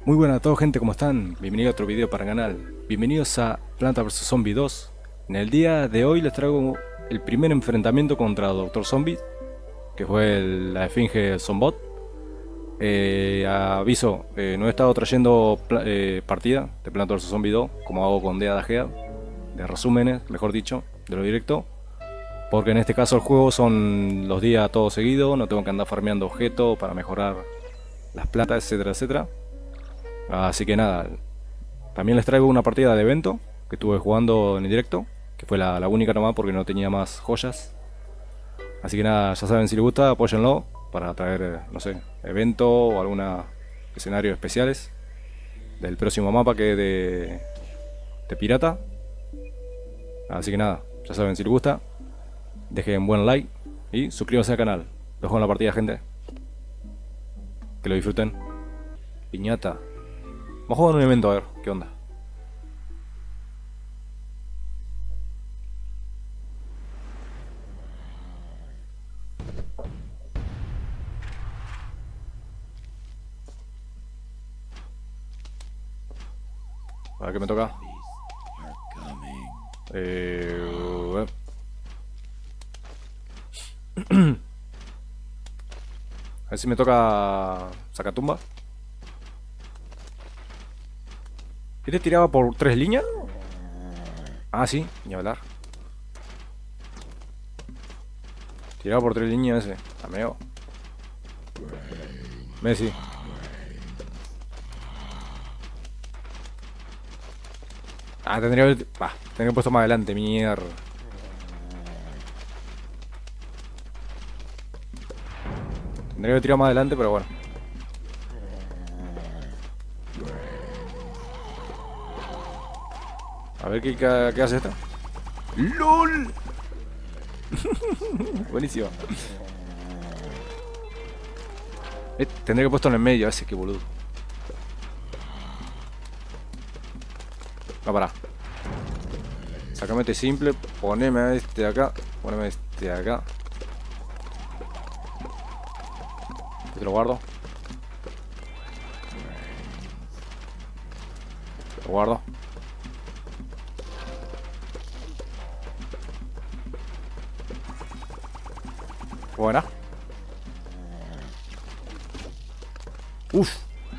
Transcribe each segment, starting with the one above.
Muy buenas a todos, gente, ¿cómo están? Bienvenidos a otro video para el canal. Bienvenidos a Planta vs Zombie 2. En el día de hoy les traigo el primer enfrentamiento contra Dr. Zombie, que fue la esfinge Zombot. Aviso, no he estado trayendo partida de Planta vs Zombie 2, como hago con Dead Ahead, de resúmenes, mejor dicho, de lo directo. Porque en este caso el juego son los días todos seguidos, no tengo que andar farmeando objetos para mejorar las plantas, etcétera, etcétera. Así que nada, también les traigo una partida de evento que estuve jugando en el directo, que fue la única nomás porque no tenía más joyas. Así que nada, ya saben, si les gusta, apóyenlo para traer, no sé, evento o alguna escenarios especiales del próximo mapa, que es de pirata. Así que nada, ya saben, si les gusta, dejen buen like y suscríbanse al canal. Los dejo en la partida, gente. Que lo disfruten. Piñata. Vamos a jugar un evento a ver qué onda. A ver qué me toca. A ver si me toca Sacatumba. ¿Este tiraba por 3 líneas? Ah, sí, ni hablar. Tiraba por 3 líneas ese. Ameo. Messi. Ah, tendría que haber puesto más adelante, mierda. Tendría que haber tirado más adelante, pero bueno. A ver qué hace esta. ¡LOL! Buenísimo. Tendría que haber puesto en el medio, ese que boludo. No, pará. Sacame este simple, poneme a este acá. Poneme a este acá. Te lo guardo. Lo guardo. Buena. Uff.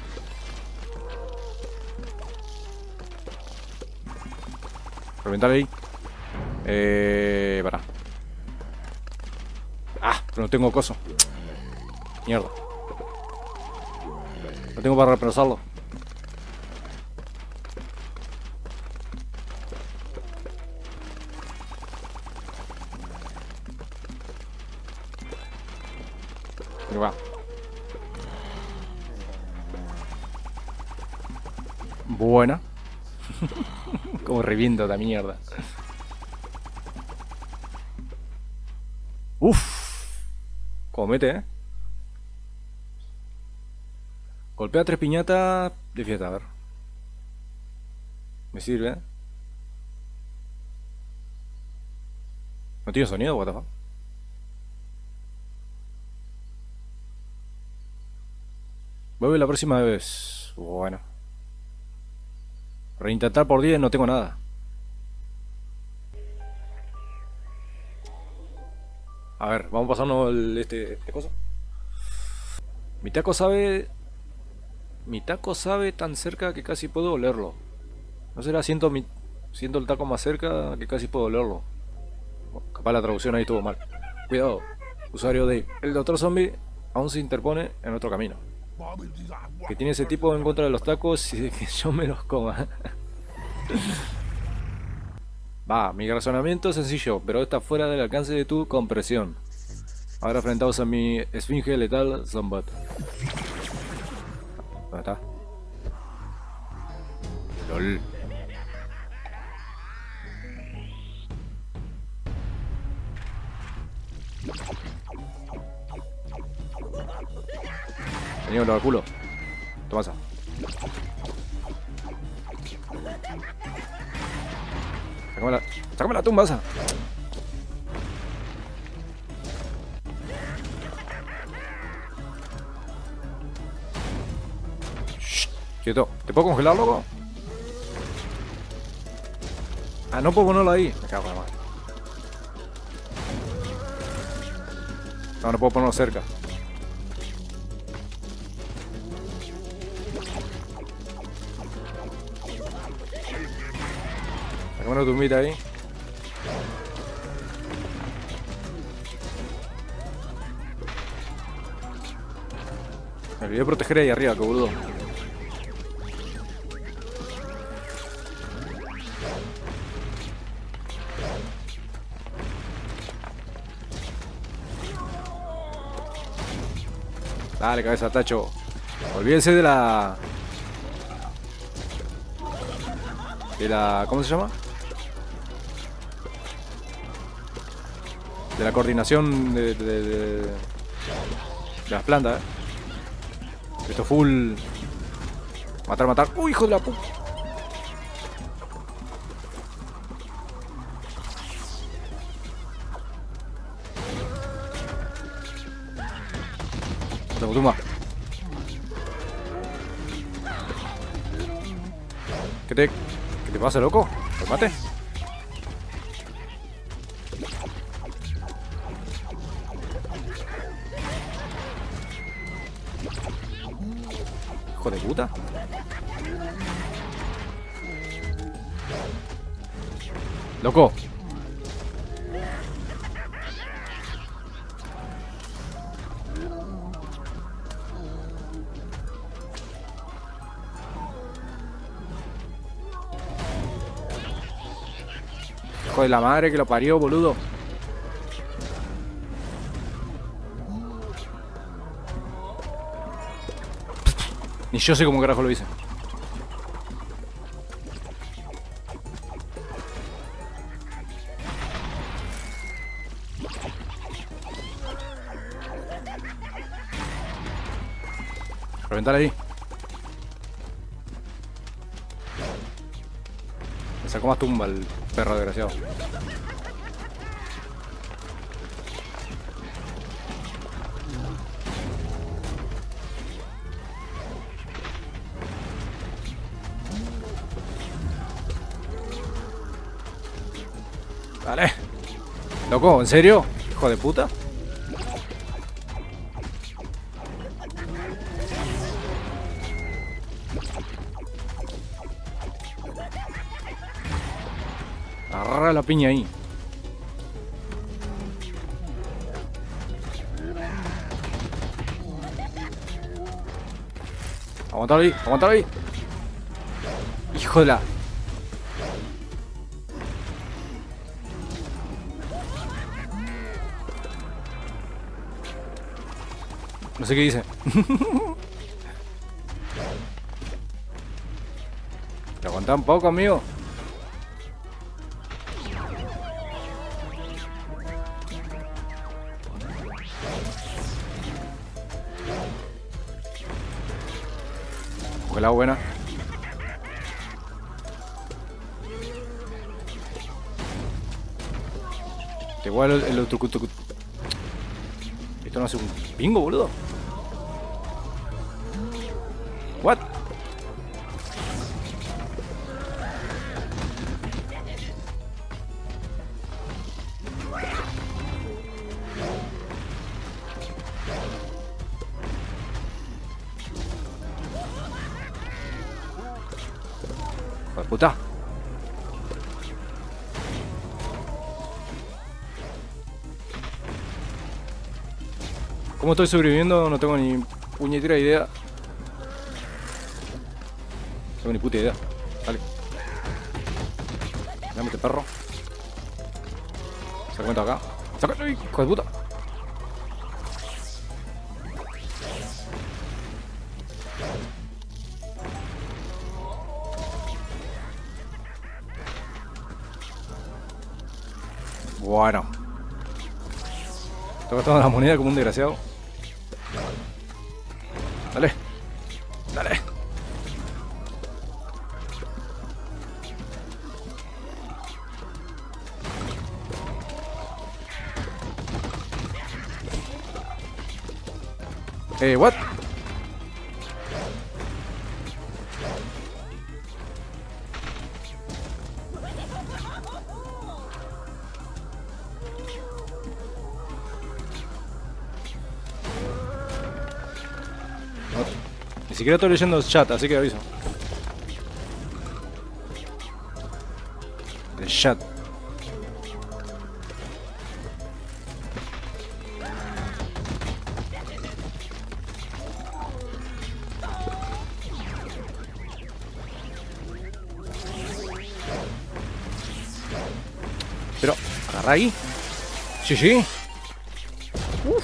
Reventar ahí. Para. Ah, pero no tengo coso. Mierda. No tengo para reemplazarlo. Pero va. Buena. Como reviento esta mierda. Uff. Como mete, Golpea 3 piñatas de fiesta, a ver. Me sirve, No tiene sonido, what the fuck. Vuelve la próxima vez. Bueno. Reintentar por 10, no tengo nada. A ver, vamos a pasarnos este cosa. Mi taco sabe tan cerca que casi puedo olerlo. ¿No será? Siento el taco más cerca que casi puedo olerlo. Capaz la traducción ahí estuvo mal. Cuidado, usuario de el Dr. Zombie aún se interpone en otro camino. Que tiene ese tipo en contra de los tacos y de que yo me los coma. Va, mi razonamiento es sencillo, pero está fuera del alcance de tu comprensión. Ahora enfrentados a mi esfinge letal Zombot. ¿Dónde está? LOL. Teníamelo al culo. Toma esa. Sácame la tumba esa. Quieto. ¿Te puedo congelar, loco? Ah, no puedo ponerlo ahí. Me cago en la madre. No, no puedo ponerlo cerca. Sacame una tumbita ahí. Me olvidé de proteger ahí arriba, que boludo. Dale, cabeza, tacho. Olvídense de la... ¿Cómo se llama? De la coordinación de las plantas, Esto full... Matar, matar. ¡Uy, hijo de la puta! Tumba. ¿Qué te pasa, loco? ¿Te mate? Hijo de puta. Loco. Hijo de la madre que lo parió, boludo. Ni yo sé cómo carajo lo hice. Reventar ahí. Me sacó más tumba el perro desgraciado. Dale. Loco, ¿en serio? Hijo de puta. Agarra la piña ahí. Aguantalo ahí, aguantalo ahí. Hijo de la... No sé qué dice. Te aguanta un poco, amigo. Porque la buena. Te igual el otro cuto. Esto no hace un bingo, boludo. What? Hijo de puta. ¿Cómo estoy sobreviviendo? No tengo ni puñetera idea. No tengo ni puta idea. Dale. Dame este perro. Se cuenta acá. ¡Saca! ¡Ay, hijo de puta! Bueno. Estoy gastando la moneda como un desgraciado. Dale. Dale. What? siquiera estoy leyendo el chat, así que aviso. El chat. Pero, agarra ahí. Sí, sí. Uf.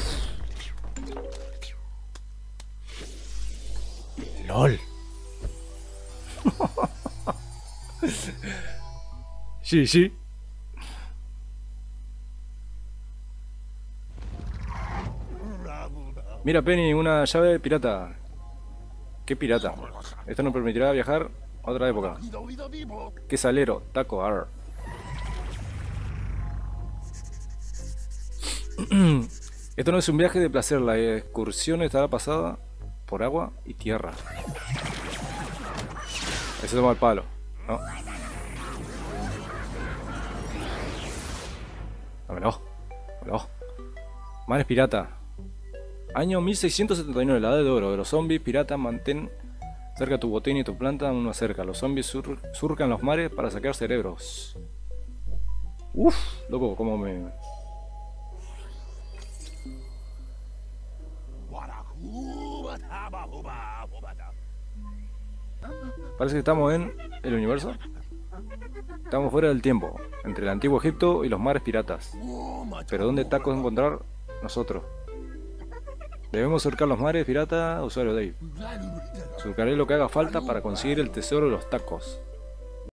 LOL. Sí, sí. Mira, Penny, una llave pirata. ¿Qué pirata? Esto nos permitirá viajar a otra época. ¿Qué salero? Taco, arr. Esto no es un viaje de placer, la excursión estará pasada por agua y tierra. Ese toma el palo, ¿no? Dámelo, dámelo. Mares pirata. Año 1679, la edad de oro de los zombies piratas. Mantén cerca tu botín y tu planta uno cerca. Los zombies surcan los mares para sacar cerebros. Uff, loco, cómo me... Parece que estamos en el universo. Estamos fuera del tiempo, entre el antiguo Egipto y los mares piratas. Pero ¿dónde tacos encontrar nosotros? Debemos surcar los mares piratas, usuario Dave. Surcaré lo que haga falta para conseguir el tesoro de los tacos.